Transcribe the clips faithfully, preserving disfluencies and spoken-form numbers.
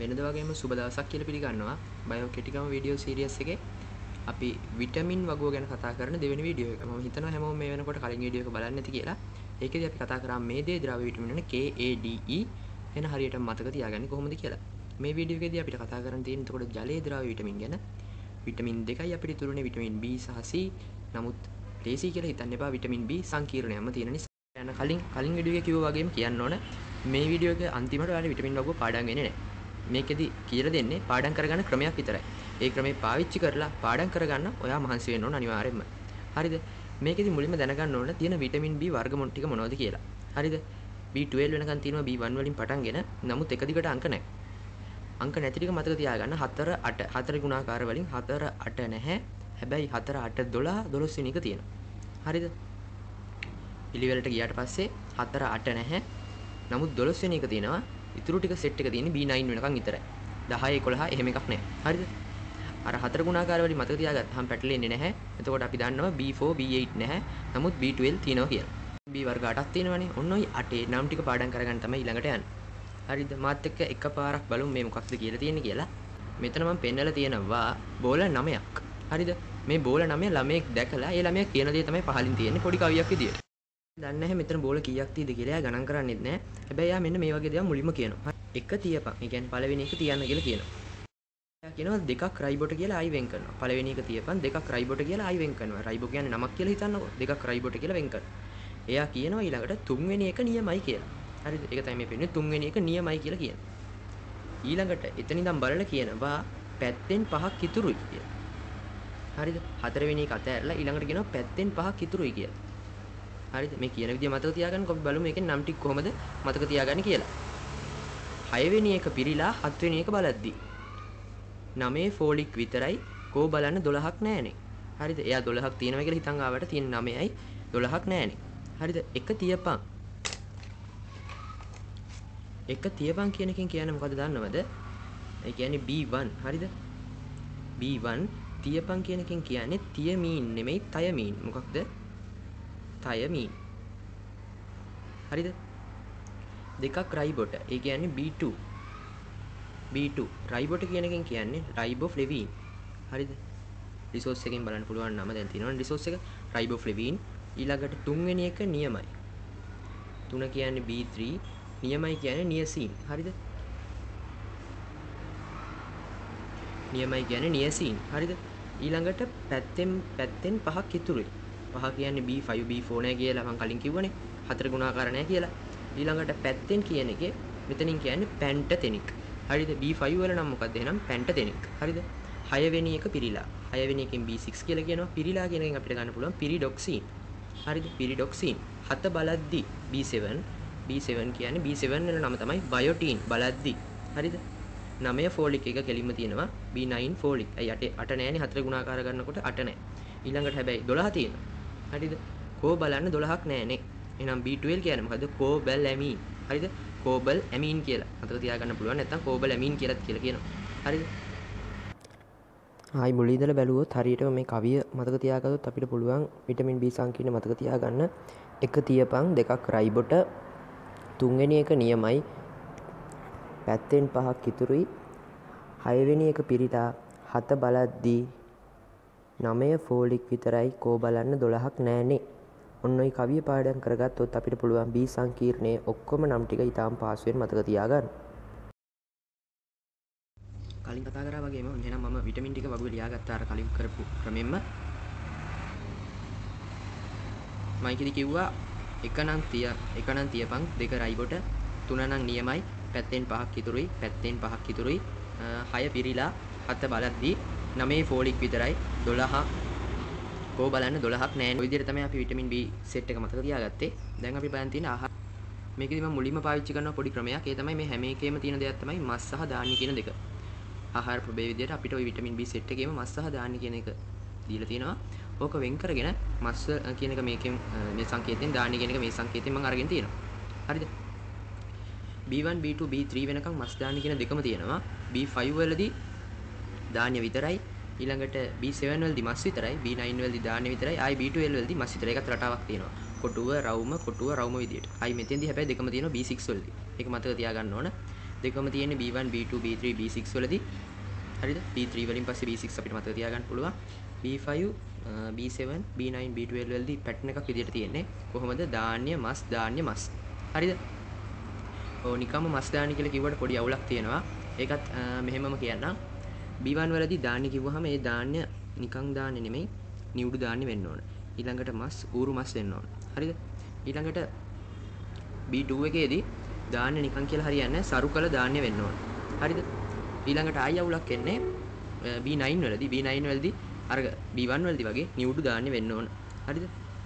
වෙනද වගේම සුබ දවසක් කියලා පිළිගන්නවා. බයෝ කෙටිකම වීඩියෝ සීරීස් එකේ අපි විටමින් වගුව ගැන කතා කරන දෙවෙනි වීඩියෝ එක. මම හිතනවා හැමෝම මේ වෙනකොට කලින් වීඩියෝ එක බලන්නේ නැති කියලා. ඒකෙදි අපි කතා කරා මේදේ ද්‍රව්‍ය විටමින් වන K A D E එන හරියට මතක තියාගන්නේ කොහොමද කියලා. මේ වීඩියෝ එකේදී අපිට කතා කරන්න තියෙන්නේ එතකොට ජලයේ ද්‍රව්‍ය විටමින් ගැන. විටමින් දෙකයි අපිට ඉතුරුනේ විටමින් B සහ C. නමුත් ලේසි කියලා හිතන්න එපා විටමින් B සංකීර්ණයක්ම තියෙන නිසා. යන කලින් කලින් වීඩියෝ එකේ කිව්වා වගේම කියන්න ඕන මේ වීඩියෝ එකේ අන්තිමට ඔයාලා විටමින් වගුව පාඩම් වෙන්නේ නැහැ. මේකෙදි කියලා දෙන්නේ පාඩම් කරගන්න ක්‍රමයක් විතරයි. ඒ ක්‍රමේ පාවිච්චි කරලා පාඩම් කරගන්න ඔයා මහන්සි වෙන්න ඕන අනිවාර්යයෙන්ම. හරිද? මේකෙදි මුලින්ම දැනගන්න ඕන තියෙන විටමින් B වර්ගමූල ටික මොනවද කියලා. හරිද? B twelve වෙනකන් තියෙනවා B one වලින් පටන්ගෙන. නමුත් එක දිගට අංක නැහැ. අංක නැති ටික මතක තියාගන්න four eight හතර ගුණාකාර වලින් four eight නැහැ. හැබැයි four eight twelve twelve වෙනි එක තියෙනවා. හරිද? පිළිවෙලට ගියාට පස්සේ four eight නැහැ. නමුත් twelve වෙනි එක තියෙනවා. ඉතුරු ටික සෙට් එක තියෙන්නේ B nine වෙනකන් විතරයි. ten eleven එහෙම එකක් නැහැ. හරිද? අර හතර ගුණාකාර වලින් මතක තියාගත්තාම පැටලෙන්නේ නැහැ. එතකොට අපි දන්නවා B four B eight නැහැ. නමුත් B twelve තියෙනවා කියලා. B වර්ග අටක් තියෙනවනේ. ඔන්න ඔය අටේ නම් ටික පාඩම් කරගන්න තමයි ඊළඟට යන්නේ. හරිද? මාත් එක්ක එකපාරක් බලමු මේ මොකක්ද කියලා තියෙන්නේ කියලා. මෙතන මම පෙන්නලා තියෙනවා බෝල නවයක්. හරිද? මේ බෝල නවය ළමයෙක් දැකලා ඒ ළමයා කියන දේ තමයි පහලින් තියෙන්නේ පොඩි කවියක් විදියට. දන්නේ නැහැ මෙතන බෝල කීයක් තියෙද කියලා. එයා ගණන් කරන්නේත් නැහැ. හැබැයි එයා මෙන්න මේ වගේ දේවල් මුලින්ම කියනවා. එක තියපන්. ඒ කියන්නේ පළවෙනි එක තියන්න කියලා කියනවා. එයා කියනවා දෙකක් රයිබොට කියලා ආයි වෙන් කරනවා. පළවෙනි එක තියපන් දෙකක් රයිබොට කියලා ආයි වෙන් කරනවා. රයිබෝ කියන්නේ නමක් කියලා හිතන්නකෝ. දෙකක් රයිබොට කියලා වෙන් කරනවා. එයා කියනවා ඊළඟට තුන්වෙනි එක නියමයි කියලා. හරිද? ඒක තමයි මේ පෙන්නේ තුන්වෙනි එක නියමයි කියලා කියනවා. ඊළඟට එතන ඉඳන් බලලා කියනවා පැත්තෙන් පහක් ඉතුරුයි කියලා. හරිද? හතරවෙනි එක අතහැරලා ඊළඟට කියනවා පැත්තෙන් පහක් ඉතුරුයි කියලා. හරිද? මේ කියන විදිය මතක තියාගන්නකො අපි බලමු මේකෙන් නම් ටික කොහමද මතක තියාගන්නේ කියලා. හයවෙනි එක පිරීලා හත්වෙනි එක බලද්දි නවයේ ෆෝලික් විතරයි කෝ බලන්න දොළහක් නැහනේ. හරිද? එයා දොළහක් තියෙනවා කියලා හිතන් ආවට තියෙන නවයයි දොළහක් නැහනේ. හරිද? එක තියපන්. එක තියපන් කියන එකෙන් කියන්නේ මොකද්ද දන්නවද? ඒ කියන්නේ B one. හරිද? B one තියපන් කියන එකෙන් කියන්නේ තියමීන් නෙමෙයි තයමීන්. මොකක්ද? තයමීන්. හරිද? දෙකක් රයිබොට. ඒ කියන්නේ B two. B two රයිබොට කියන එකෙන් කියන්නේ රයිබෝෆ්ලෙවින්. හරිද? රිසෝස් එකෙන් බලන්න පුළුවන් නම දැන් තියෙනවනේ රිසෝස් එක රයිබෝෆ්ලෙවින්. ඊළඟට තුන්වෙනි එක නියමයි. තුන කියන්නේ B three. නියමයි කියන්නේ නියසින්. හරිද? නියමයි කියන්නේ නියසින්. හරිද? ඊළඟට පැත්තෙන් පැත්තෙන් පහක් ඉතුරුයි. පහ කියන්නේ B five B four නෑ කියලා මම කලින් කිව්වනේ. හතර ගුණාකාර නෑ කියලා. ඊළඟට පැත්තෙන් කියන එකේ මෙතනින් කියන්නේ පැන්ටතෙනික්. හරිද? B five වල නම් මොකක්ද එහෙනම් පැන්ටතෙනික්. හරිද? හයවෙනි එක පිරීලා. හයවෙනි එකෙන් B six කියලා කියනවා. පිරීලා කියන එකෙන් අපිට ගන්න පුළුවන් පිරිඩොක්සින්. හරිද? පිරිඩොක්සින්. හත බලද්දි B seven. B seven කියන්නේ B seven වල නම තමයි බයොටින් බලද්දි. හරිද? නවය ෆෝලික් එක කෙලින්ම තියෙනවා B nine ෆෝලික්. අය අට අට නෑනේ හතර ගුණාකාර කරනකොට අට නෑ. ඊළඟට හැබැයි දොළහ තියෙනවා. හරිද? කෝ බලන්න දොළහක් නෑනේ. එහෙනම් B twelve කියන්නේ මොකද්ද? Cobalamin. හරිද? කෝබල් ඇමීන් කියලා. මතක තියාගන්න පුළුවන් නැත්නම් කෝබල් ඇමීන් කියලාත් කියලා කියනවා. හරිද? ආයි මුලින් ඉඳලා බැලුවොත් හරියටම මේ කවිය මතක තියාගත්තොත් අපිට පුළුවන් විටමින් B සංකීර්ණ මතක තියාගන්න. එක තියපන් දෙකක් රයිබොට තුන්වෙනි එක නියමයි පැත්තෙන් පහක් ඉතුරුයි හයවෙනි එක පිරීලා හත බලද්දී නවය ෆෝලික් විතරයි කෝ බලන්න දොළහක් නෑනේ. ඔන්න ඔය කවිය පාඩම් කරගත්තොත් අපිට පුළුවන් B සංකීර්ණයේ ඔක්කොම නම් ටික ඊටාම් පහසුවෙන් මතක තියාගන්න. කලින් කතා කරා වගේම එහෙනම් මම විටමින් ටික වගුවේ ලියාගත්තා අර කලින් කරපු ක්‍රමෙන්ම. මයිකෙදි කිව්වා එක නම් තිය එක නම් තියපන් දෙක රයිබොට තුන නම් නියමයි පැත්තෙන් පහක් ඉතුරුයි පැත්තෙන් පහක් ඉතුරුයි හය පිරීලා හත බලද්දී නවයේ ෆෝලික් විතරයි දොළහ කෝ බලන්න දොළහක් නෑ. ඔය විදිහට තමයි අපි විටමින් B සෙට් එක මතක තියාගත්තේ. දැන් අපි බලන් තියෙන ආහාර මේකෙදි මම මුලින්ම පාවිච්චි කරන පොඩි ක්‍රමයක්. ඒ තමයි මේ හැම එකේම තියෙන දෙයක් තමයි මස් සහ ධාන්‍ය කියන දෙක. ආහාර ප්‍රභේද විදිහට අපිට ওই විටමින් B සෙට් එකේම මස් සහ ධාන්‍ය කියන එක දීලා තියෙනවා. ඕක වෙන් කරගෙන මස් කියන එක මේකෙන් මේ සංකේතයෙන් ධාන්‍ය කියන එක මේ සංකේතයෙන් මම අරගෙන තියෙනවා. හරිද? B one B two B three වෙනකන් මස් ධාන්‍ය කියන දෙකම තියෙනවා. B five වලදී ධාන්‍ය විතරයි. ඊළඟට B seven වලදී මස් විතරයි. B nine වලදී ධාන්‍ය විතරයි. ආයි B twelve වලදී මස් විතරයි. ඒකත් රටාවක් තියෙනවා. කොටුව රවුම කොටුව රවුම විදියට. ආයි මෙතෙන්දී හැබැයි දෙකම තියෙනවා B six වලදී. ඒක මතක තියාගන්න ඕන. දෙකම තියෙන්නේ B one B two B three B six වලදී. හරිද? B three වලින් පස්සේ B six අපිට මතක තියාගන්න පුළුවන්. B five B seven B nine B twelve වලදී පැටර්න් එකක් විදිහට තියෙන්නේ. කොහොමද? ධාන්‍ය මස් ධාන්‍ය මස්. හරිද? ඔව් නිකම්ම මස් ධාන්‍ය කියලා කිව්වට පොඩි අවුලක් තියෙනවා. ඒකත් මෙහෙමම කියන්නම්. B one වලදී ධාන්‍ය කිව්වහම ඒ ධාන්‍ය නිකං ධාන්‍ය නෙමෙයි නිවුඩු ධාන්‍ය වෙන්න ඕන. ඊළඟට මස් ඌරු මස් වෙන්න ඕන. හරිද? ඊළඟට B two එකේදී ධාන්‍ය නිකං කියලා හරියන්නේ නැහැ. සරු කළ ධාන්‍ය වෙන්න ඕන. හරිද? ඊළඟට ආයි අවුලක් එන්නේ B nine වලදී. B nine වලදී අර B one වලදී වගේ නිවුඩු ධාන්‍ය වෙන්න ඕන. හරිද?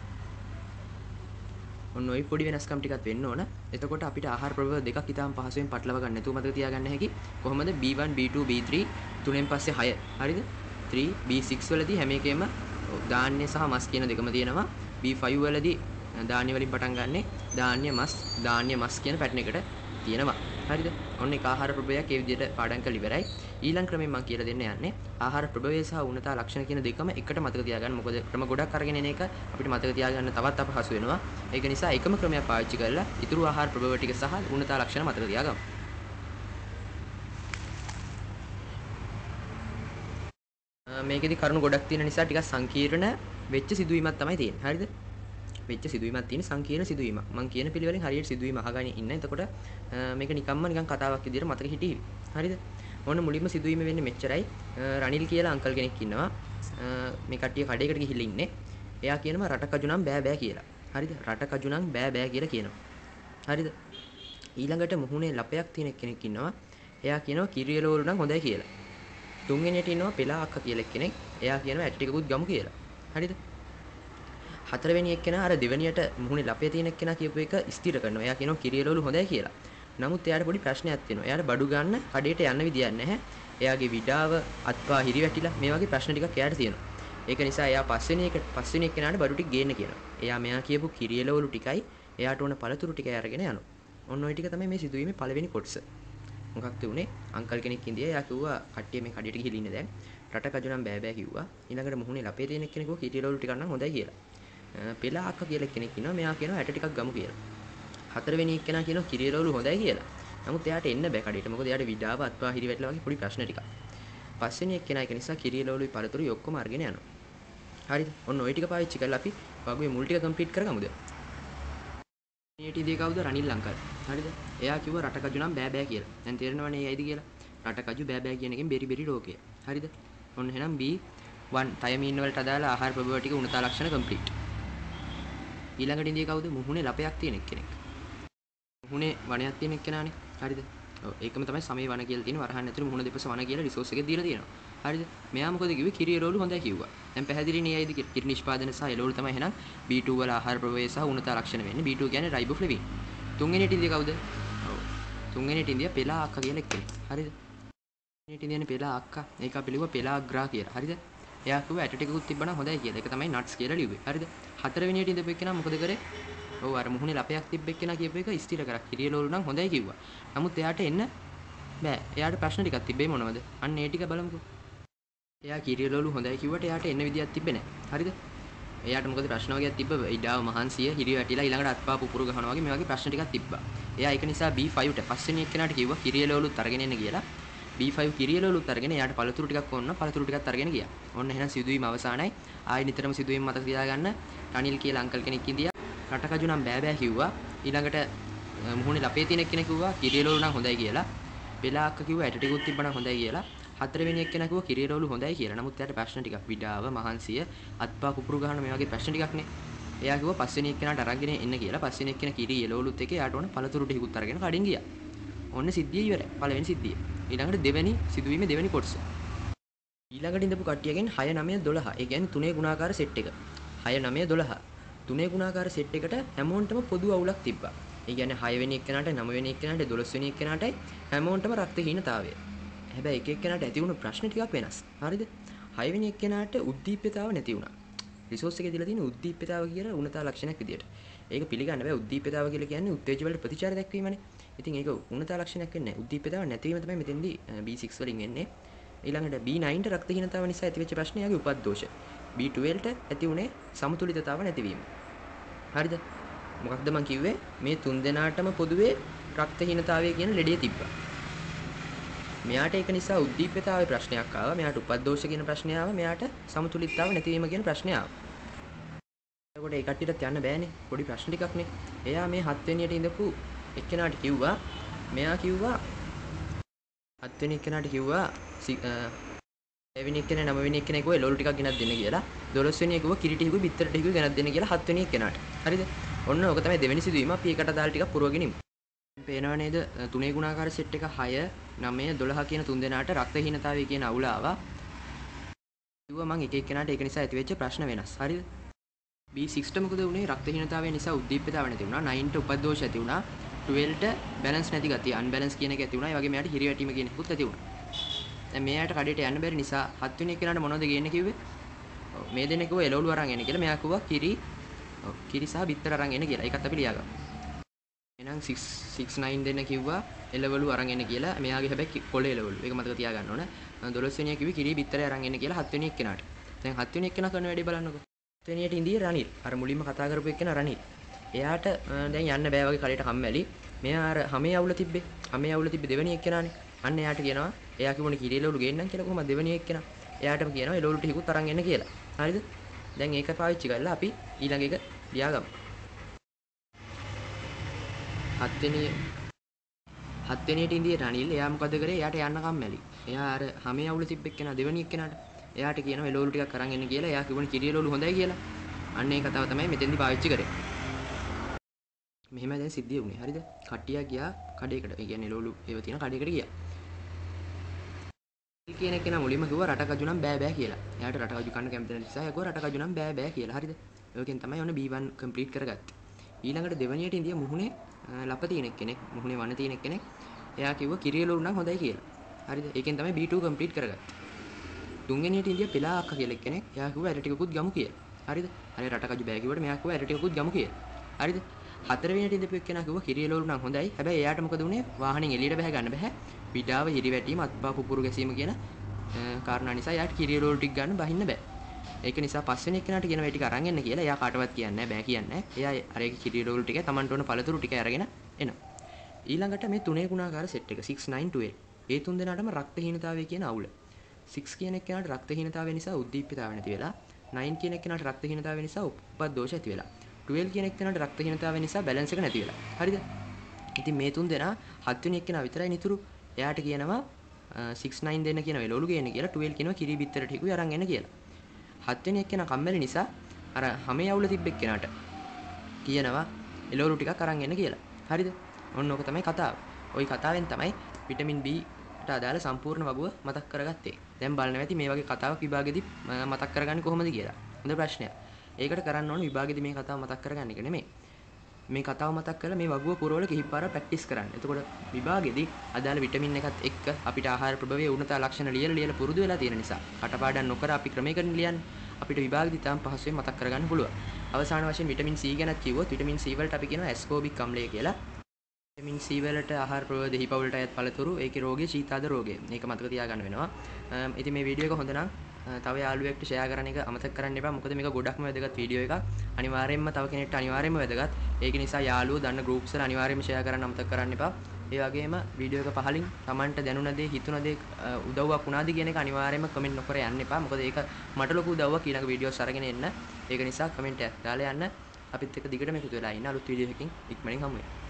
ඔන්න ඔය පොඩි වෙනස්කම් ටිකක් වෙන්න ඕන. එතකොට අපිට ආහාර ප්‍රභව දෙකක් ඉතාම පහසුවෙන් පටලවා ගන්න නැතුව මතක තියාගන්න හැකි. කොහොමද? B one B two B three තුනෙන් පස්සේ හය. හරිද? three B six වලදී හැම එකෙම ධාන්‍ය සහ මස් කියන දෙකම තියෙනවා. B five වලදී ධාන්‍ය වලින් පටන් ගන්නෙ ධාන්‍ය මස් ධාන්‍ය මස් කියන පැටර්න් එකට තියෙනවා. හරිද? ඔන්න ඒක ආහාර ප්‍රභවයක් ඒ විදිහට පාඩම් කරලා ඉවරයි. ඊළඟ ක්‍රමයෙන් මම කියලා දෙන්න යන්නේ ආහාර ප්‍රභවය සහ උණතා ලක්ෂණ කියන දෙකම එකට මතක තියාගන්න. මොකද ක්‍රම ගොඩක් අරගෙන එන එක අපිට මතක තියාගන්න තවත් අපහසු වෙනවා. ඒක නිසා එකම ක්‍රමයක් පාවිච්චි කරලා ඊතුරු ආහාර ප්‍රභව ටික සහ උණතා ලක්ෂණ මතක තියාගමු. මේකෙදි කරුණු ගොඩක් තියෙන නිසා ටිකක් සංකීර්ණ වෙච්ච සිදුවීමක් තමයි තියෙන්නේ. හරිද? වෙච්ච සිදුවීමක් තියෙන සංකීර්ණ සිදුවීමක්. මම කියන පිළිවෙලින් හරියට සිදුවීම අහගෙන ඉන්න. එතකොට මේක නිකම්ම නිකන් කතාවක් විදිහට මතක හිටිවි. හරිද? ඕන මුලින්ම සිදුවීම වෙන්නේ මෙච්චරයි. රනිල් කියලා අංකල් කෙනෙක් ඉන්නවා. මේ කට්ටිය කඩේකට ගිහිල්ලා ඉන්නේ. එයා කියනවා රටකජු නම් බෑ බෑ කියලා. හරිද? රටකජු නම් බෑ බෑ කියලා කියනවා. හරිද? ඊළඟට මුහුණේ ලපයක් තියෙන කෙනෙක් ඉන්නවා. එයා කියනවා කිරියලෝලු නම් හොඳයි කියලා. තුන්වෙනියට ඉන්නවා පෙලා අක්ක කියලා කෙනෙක්. එයා කියනවා ඇටි ටිකකුත් ගමු කියලා. හරිද? හතරවෙනි එක්කෙනා අර දෙවෙනියට මුහුණේ ලපේ තියෙන එක්කෙනා කියපු එක ස්ථිර කරනවා. එයා කියනවා කිරියලෝලු හොඳයි කියලා. නමුත් එයාට පොඩි ප්‍රශ්නයක් තියෙනවා. එයාට බඩු ගන්න කඩේට යන්න විදියක් නැහැ. එයාගේ විඩාව අත්පා හිරි වැටිලා මේ වගේ ප්‍රශ්න ටිකක් එයාට තියෙනවා. ඒක නිසා එයා පස්වෙනි එක පස්වෙනි එක්කෙනාට බඩු ටික ගේන්න කියනවා. එයා මෙයා කියපු කිරියලෝලු ටිකයි එයාට ඕන පළතුරු ටික අරගෙන යනවා. ඔන්න ඔය ටික තමයි මේ සිදුවීමේ පළවෙනි කොටස. මොකක්ද උනේ? අංකල් කෙනෙක් ඉඳියා. එයා කිව්වා කට්ටිය මේ කඩේට ගිහින් ඉන්නේ දැන්. රටකජු නම් බෑ බෑ කිව්වා. ඊළඟට මුහුණේ ලපේ තියෙන එක්කෙනෙක් කිව්වා කිරියලෝලු ටිකක් නම් හොඳයි කියලා. පෙලා අක්ක කියලා කෙනෙක් ඉන්නවා. මෙයා කියනවා ඇට ටිකක් ගමු කියලා. හතරවෙනි එක්කෙනා කියනවා කිරියලෝලු හොඳයි කියලා. නමුත් එයාට එන්න බෑ කඩේට. මොකද එයාට විඩාව අත්පා හිරි වැටලා වගේ පොඩි ප්‍රශ්න ටිකක්. පස්වෙනි එක්කෙනා ඒක නිසා කිරියලෝලුයි පළතුරුයි ඔක්කොම අරගෙන යනවා. හරිද? ඔන්න ওই ටික පාවිච්චි කරලා අපි වගේ මුල් ටික කම්ප්ලීට් කරගමුද? ඊටදී කවුද? රනිල් අංකල්. හරිද? එයා කිව්වා රටකජු නම් බෑ බෑ කියලා. දැන් තේරෙනවනේ ඇයිද කියලා. රටකජු බෑ බෑ කියන එකෙන් බෙරි බෙරි ලෝකය. හරිද? ඔන්න එහෙනම් B one තයමීන් වලට අදාළ ආහාර ප්‍රභව ටික උණතා ලක්ෂණ කම්ප්ලීට්. ඊළඟට ඉඳී කවුද? මුහුණේ ලපයක් තියෙන කෙනෙක්. මුහුණේ වණයක් තියෙන කෙනානේ. හරිද? ඔව් ඒකම තමයි සමේ වණ කියලා තියෙන වරහන් ඇතුළේ මුහුණ දෙපස වණ කියලා රිසෝස් එකේ දීලා තියෙනවා. හරිද? මෙයා මොකද කිව්වේ? කිරියලෝලු හොඳයි කිව්වා. දැන් පැහැදිලි නේ ඇයිද? කිරි නිෂ්පාදන සහ එළවලු තමයි එහෙනම් B two වල ආහාර ප්‍රභවය සහ උණතා ලක්ෂණ වෙන්නේ. B two කියන්නේ රයිබෝෆ්ලේවින්. තුන්වෙනියට ඉඳී කවුද? ඔව්. තුන්වෙනියට ඉඳී පෙලා අක්ක කියලා කෙනෙක්. හරිද? තුන්වෙනියට ඉඳී පෙලා අක්කා. ඒක අපි ලිව්වා පෙලාග්‍රා කියලා. හරිද? එයා කිව්වා ඇට ටිකකුත් තිබ්බනම් හොඳයි කියලා. ඒක තමයි නට්ස් කියලා ලිව්වේ. හරිද? හතරවෙනියට ඉඳපු එක්කෙනා මොකද කරේ? ඔව් අර මුහුණේ ලපයක් තිබ්බ එක්කෙනා කියපු එක ස්ථිර කරා. කිරියලෝලු නම් හොඳයි කිව්වා. නමුත් එයාට එන්න බෑ. එයාට ප්‍රශ්න ටිකක් තිබ්බේ මොනවද? අන්න ඒ ටික බලමුකෝ. එයා කිරියලෝලු හොඳයි කිව්වට එයාට එන්න විදියක් තිබ්බේ නැහැ. හරිද? එයාට මොකද ප්‍රශ්න වගේක් තිබ්බ ඉඩාව මහන්සිය හිරි වැටිලා ඊළඟට අත්පා පුපුරු ගහනවා වගේ මේ වගේ ප්‍රශ්න ටිකක් තිබ්බා. එයා ඒක නිසා B five ට පස්වෙනි එක්කෙනාට කිව්වා කිරියලෝලුත් අරගෙන එන්න කියලා. B five කිරියලෝලුත් අරගෙන එයාට පළතුරු ටිකක් ඕන නම් පළතුරු ටිකක් අරගෙන ගියා. ඔන්න එහෙනම් සිදුවීම අවසానයි. ආයි නිතරම සිදුවීම මතක තියාගන්න. රනිල් කියලා අංකල් කෙනෙක් ඉඳියා. රටකජු නම් බෑ බෑ කිව්වා. ඊළඟට මුහුණේ ලපේ තියෙන කෙනෙක් කිව්වා කිරියලෝලු නම් හොඳයි කියලා. පෙලා අක්ක කිව්වා ඇට ටිකුත් තිබ්බනම් හොඳයි කියලා. හතරවෙනි එක්කෙනා කිව්වා කිරියලෝලු හොඳයි කියලා. නමුත් එයාට ප්‍රශ්න ටිකක් විඩාව මහන්සිය අත්පා කුපුරු ගහන මේ වගේ ප්‍රශ්න ටිකක් නේ. එයා කිව්වා පස්වෙනි එක්කෙනාට අරගෙන එන්න කියලා. පස්වෙනි එක්කෙනා කිරියලෝලුත් එක්ක එයාට ඕන පළතුරු ටිකුත් අරගෙන කඩින් ගියා. ඔන්න සිද්ධිය ඉවරයි. පළවෙනි සිද්ධිය. ඊළඟට දෙවෙනි සිදුවීමේ දෙවෙනි කොටස. ඊළඟට ඉඳපු කට්ටියගෙන් හය නවය දොළහ. ඒ කියන්නේ තුනේ ගුණාකාර සෙට් එක. හය නවය දොළහ. තුනේ ගුණාකාර සෙට් එකට හැමෝන්ටම පොදු අවුලක් තිබ්බා. ඒ කියන්නේ හය වෙනි එක්කෙනාට නව වෙනි එක්කෙනාට දොළොස් වෙනි එක්කෙනාටයි හැමෝන්ටම රක්තහීනතාවය. හැබැයි එක එක්කෙනාට ඇති වුණු ප්‍රශ්න ටිකක් වෙනස්. හරිද? හය වෙනි එක්කෙනාට උද්දීප්‍යතාව නැති වුණා. රිසෝස් එකේ දීලා තියෙන උද්දීප්‍යතාව කියලා උණතා ලක්ෂණයක් විදියට. ඒක පිළිගන්න බෑ. උද්දීප්‍යතාව කියලා කියන්නේ උත්තේජ වලට ප්‍රතිචාර දක්වීමනේ. ඉතින් ඒක උණතා ලක්ෂණයක් වෙන්නේ නැහැ. උද්දීප්‍යතාව නැතිවීම තමයි මෙතෙන්දී B six වලින් එන්නේ. ඊළඟට B nine ට රක්තහීනතාව නිසා ඇතිවෙච්ච ප්‍රශ්නය යාගේ උපද්දෝෂ. B twelve ට ඇති උනේ සමතුලිතතාව නැතිවීම. හරිද? මොකක්ද මම කිව්වේ? මේ තුන් දෙනාටම පොදුවේ රක්තහීනතාවය කියන ලෙඩේ තිබ්බා. මෙයාට ඒක නිසා උද්දීප්‍යතාවයේ ප්‍රශ්නයක් ආවා. මෙයාට උපද්දෝෂ කියන ප්‍රශ්නය ආවා. මෙයාට සමතුලිතතාව නැතිවීම කියන ප්‍රශ්නය ආවා. එතකොට ඒ කට්ටියටත් යන්න බෑනේ. පොඩි ප්‍රශ්න ටිකක්නේ. එයා මේ හත් වෙනියට ඉඳපු එක්කෙනාට කිව්වා මෙයා කිව්වා හත් වෙනි එක්කෙනාට කිව්වා එවෙනි එක්කෙනා නව වෙනි එක්කෙනා කිව්වා එළවලු ටිකක් ගෙනත් දෙන්න කියලා. දොළොස් වෙනි කිව්වා කිරි ටිකකුයි බිත්තර ටිකකුයි ගෙනත් දෙන්න කියලා හත් වෙනි එක්කෙනාට. හරිද? ඔන්න ඕක තමයි දෙවෙනි සිදුවීම. අපි ඒකට දාලා ටිකක් පුරවගෙන ඉමු. පේනව නේද? තුනේ ගුණාකාර සෙට් එක හය, නවය, දොළහ කියන තුන් දෙනාට රක්තහීනතාවය කියන අවුල ආවා. කිව්වා මං එක එක්කෙනාට ඒක නිසා ඇතිවෙච්ච ප්‍රශ්න වෙනස්. හරිද? B six ට මොකද වුනේ? රක්තහීනතාවය නිසා උද්දීප්‍යතාව නැති වුණා. nine ට උපද්දෝෂ ඇති වුණා. twelve ට බැලන්ස් නැති ගතිය, අන්බැලන්ස් කියන එක ඇති වුණා. ඒ වගේ මෙයාට හිරිවැටීම කියන එකකුත් ඇති වුණා. දැන් මෙයාට කඩේට යන්න බැරි නිසා හත් වෙනි එක්කෙනාට මොනවද ගේන්න කිව්වේ? ඔව් මේ දෙන්නේ කිව්වා එළවලු අරන් එන්න කියලා. මෙයා කිව්වා කිරි ඔව් කිරි සහ බිත්තර අරන් එන්න කියලා. ඒකත් අපි ලියාගමු. එහෙනම් six six nine දෙන්න කිව්වා එළවලු අරන් එන්න කියලා. මෙයාගේ හැබැයි පොළ එළවලු. ඒක මතක තියාගන්න ඕන. දොළොස් වෙනියා කිව්වේ කිරි බිත්තර අරන් එන්න කියලා හත් වෙනි එක්කෙනාට. දැන් හත් වෙනි එක්කෙනා කරන වැඩේ බලන්නකෝ. හත් වෙනියට ඉඳී රනිල්. අර මුලින්ම කතා කරපු එක්කෙනා රනිල්. එයාට දැන් යන්න බෑ වගේ කලයට කම්මැලි. මෙයා අර හැමේ අවුල තිබ්බේ. හැමේ අවුල තිබ්බේ දෙවෙනි එක්කෙනානේ. අන්න එයාට කියනවා එයා කිව්වනේ කිරි එළවලු ගේන්නම් කියලා. කොහොමද දෙවෙනි එක්කෙනා? එයාටම කියනවා එළවලු ටිකකුත් අරන් එන්න කියලා. හරිද? දැන් ඒක පාවිච්චි කරලා අපි ඊළඟ එක ලියාගමු. හත් වෙනි හත් වෙනියට ඉඳී රනිල්. එයා මොකද කරේ? එයාට යන්න කම්මැලි. එයා අර හැමේ අවුල තිබ්බ එක්කෙනා දෙවෙනි එක්කෙනාට. එයාට කියනවා එළවලු ටිකක් අරන් එන්න කියලා. එයා කිව්වනේ කිරි එළවලු හොඳයි කියලා. අන්න ඒ කතාව තමයි මෙතෙන්දි පාවිච්චි කරේ. මෙහෙම දැන් සිද්ධිය වුණේ. හරිද? කට්ටියක් ගියා කඩේකට. ඒ කියන්නේ එළවලු ඒව තියෙන කඩේකට ගියා. කියන කෙනා මුලින්ම කිව්වා රටකජු නම් බෑ බෑ කියලා. එයාට රටකජු කන්න කැමති නිසා එයා කිව්වා රටකජු නම් බෑ බෑ කියලා. හරිද? ඒකෙන් තමයි ඔන්න B one කම්ප්ලීට් කරගත්තේ. ඊළඟට දෙවණියට ඉඳිය මුහුණේ ලප තියෙන කෙනෙක්, මුහුණේ වන තියෙන කෙනෙක්. එයා කිව්වා කිරියලු නම් හොඳයි කියලා. හරිද? ඒකෙන් තමයි B two කම්ප්ලීට් කරගත්තේ. තුන්වෙනියට ඉඳිය පිලා අක්ක කියලා කෙනෙක්. එයා කිව්වා ඇට ටිකකුත් ගමු කියලා. හරිද? හරි රටකජු බෑ කිව්වට මෙයා කිව්වා ඇට ටිකකුත් ගමු කියලා. හරිද? හතරවෙනියට ඉඳපු එක්කෙනා කිව්වා කිරියලු නම් හොඳයි. හැබැයි එයාට මොකද වුනේ? වාහනෙන් එළියට බහ ගන්න බෑ. පිටාව හිරිවැටීම අත්පා පුපුරු ගැසීම කියන කාරණා නිසා යාට කිරියලෝල් ටික ගන්න බහින්න බෑ. ඒක නිසා පස්වෙනි එක්කෙනාට කියන මේ ටික අරන් එන්න කියලා. එයා කාටවත් කියන්නේ බෑ කියන්නේ. එයා අර ඒක කිරියලෝල් ටික Tamanට ඕන පළතුරු ටික අරගෙන එනවා. ඊළඟට මේ තුනේ ගුණාකාර සෙට් එක six nine twelve. ඒ තුන් දෙනාටම රක්තහීනතාවය කියන අවුල. six කියන එක්කෙනාට රක්තහීනතාවය නිසා උද්දීප්‍යතාවය නැති වෙලා. nine කියන එක්කෙනාට රක්තහීනතාවය නිසා උපද්දෝෂ ඇති වෙලා. twelve කියන එක්කෙනාට රක්තහීනතාවය නිසා බැලන්ස් එක නැති වෙලා. හරිද? ඉතින් මේ තුන් දෙනා හත් වෙනි එක්කෙනා විතරයි නිතුරු. එයාට කියනවා six nine දෙන්න කියන එළවලු ගේන්න කියලා. twelve කියනවා කිරි බිත්තර ටිකුයි අරන් එන්න කියලා. හත් වෙනි එක්කෙනා කම්මැලි නිසා අර හැමේ අවුල තිබ්බ එක්කෙනාට කියනවා එළවලු ටිකක් අරන් එන්න කියලා. හරිද? ඔන්න ඕක තමයි කතාව. ওই කතාවෙන් තමයි විටමින් B ට අදාළ සම්පූර්ණ වගුව මතක් කරගත්තේ. දැන් බලන්න ඇති මේ වගේ කතාවක් විභාගෙදි මතක් කරගන්නේ කොහොමද කියලා. හොඳ ප්‍රශ්නයක්. ඒකට කරන්න ඕන විභාගෙදි මේ කතාව මතක් කරගන්න එක නෙමෙයි. මේ කතාව මතක් කරලා මේ වගුව පුරවල කිහිප පාරක් ප්‍රැක්ටිස් කරන්න. එතකොට විභාගෙදි අදාළ විටමින් එකත් එක්ක අපිට ආහාර ප්‍රභවයේ උණතා ලක්ෂණ ලියලා ලියලා පුරුදු වෙලා තියෙන නිසා කටපාඩම් නොකර අපි ක්‍රමයකින් ලියන්නේ අපිට විභාගෙදි තාම පහසුවෙන් මතක් කරගන්න පුළුවන්. අවසාන වශයෙන් විටමින් C ගැනත් කිව්වොත් විටමින් C වලට අපි කියනවා ඇස්කෝබික් අම්ලය කියලා. විටමින් C වලට ආහාර ප්‍රභව දෙහි පවුලට අයත් පළතුරු ඒකේ රෝගය ශීතාද රෝගය. මේක මතක තියාගන්න වෙනවා. ඉතින් මේ වීඩියෝ එක හොඳ නම් තව යාළුවෙක්ට ෂෙයා කරන එක අමතක කරන්න එපා. මොකද මේක ගොඩක්ම වැදගත් වීඩියෝ එකක්. අනිවාර්යයෙන්ම තව කෙනෙක්ට අනිවාර්යයෙන්ම වැදගත්. ඒක නිසා යාළුවෝ දන්න groups වල අනිවාර්යයෙන්ම ෂෙයා කරන්න අමතක කරන්න එපා. ඒ වගේම වීඩියෝ එක පහලින් Tamanට දැනුණ දේ, හිතුණ දේ උදව්වක් වුණාද කියන එක අනිවාර්යයෙන්ම කමෙන්ට් නොකර යන්න එපා. මොකද ඒක මට ලොකු උදව්වක් ඊළඟ වීඩියෝස් අරගෙන එන්න. ඒක නිසා කමෙන්ට් එකක් දාලා යන්න. අපිත් එක්ක දිගටම එකතු වෙලා ඉන්න. අලුත් වීඩියෝ එකකින් ඉක්මනින් හමු වෙමු.